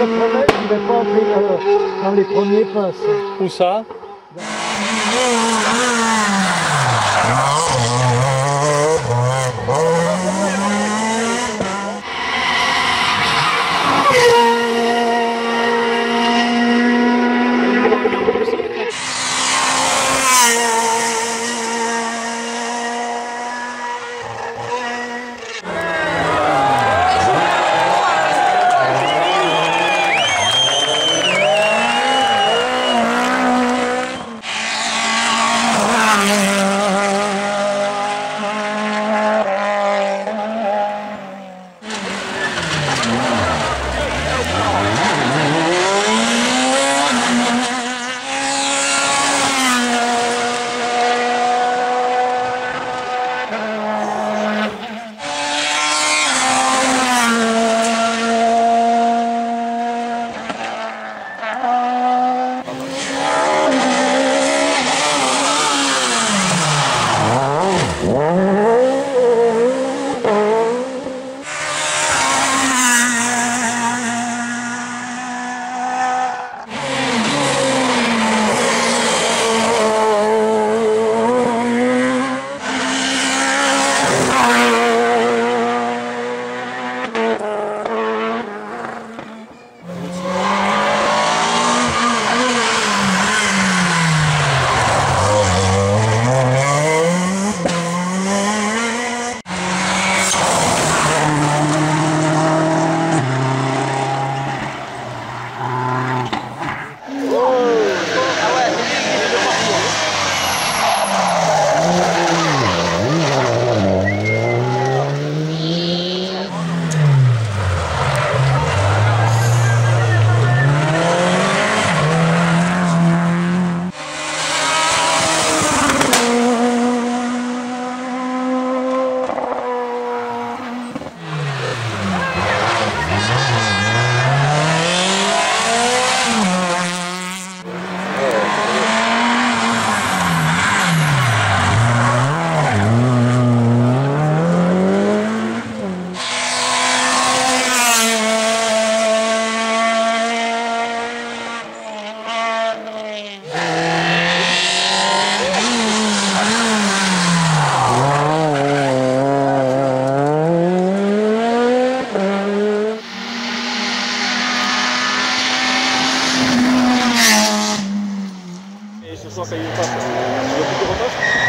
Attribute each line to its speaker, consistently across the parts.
Speaker 1: te promets, je ne vais pas entrer dans les premiers postes.
Speaker 2: Où ça?
Speaker 3: Ça y est pas. Tu veux plus de repas?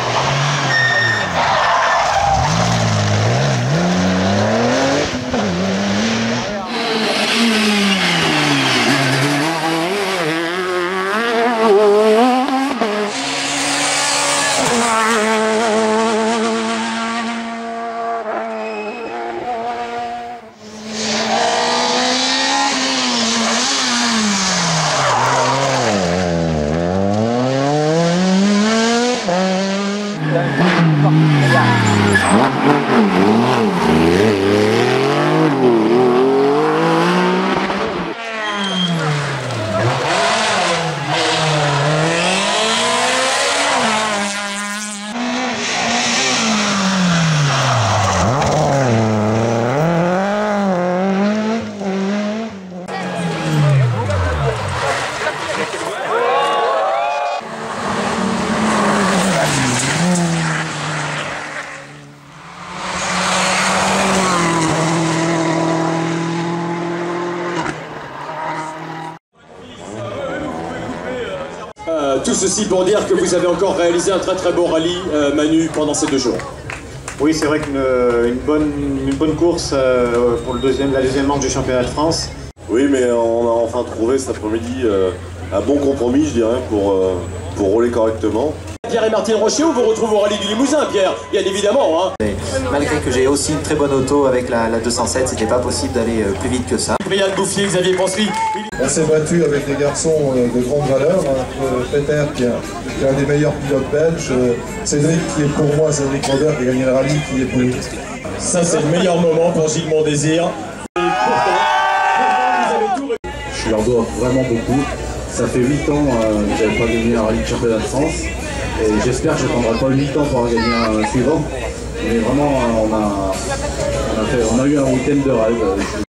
Speaker 4: Tout ceci pour dire que vous avez encore réalisé un très beau rallye, Manu, pendant ces 2 jours.
Speaker 5: Oui, c'est vrai qu'une bonne course pour la deuxième manche du championnat de France.
Speaker 6: Oui, mais on a enfin trouvé cet après-midi un bon compromis, je dirais, pour rouler correctement.
Speaker 4: Pierre et Martine Rocher, on vous retrouve au rallye du Limousin, Pierre, bien évidemment. Hein.
Speaker 7: Malgré que j'ai aussi une très bonne auto avec la 207, c'était pas possible d'aller plus vite que ça.
Speaker 4: Brian Bouffier, Xavier Poncery.
Speaker 8: On s'est battu avec des garçons de grande valeur, Peter qui est un des meilleurs pilotes belges, Cédric qui est pour moi, Cédric Roder qui a gagné le rallye, qui est pour lui.
Speaker 4: Ça c'est le meilleur moment pour Gilles Mondésir.
Speaker 9: Je leur dois vraiment beaucoup. Ça fait 8 ans que j'avais pas gagné un rallye de championnat de France. Et j'espère que je ne prendrai pas 8 ans pour en gagner un suivant. Mais vraiment, on a eu un week-end de rêve.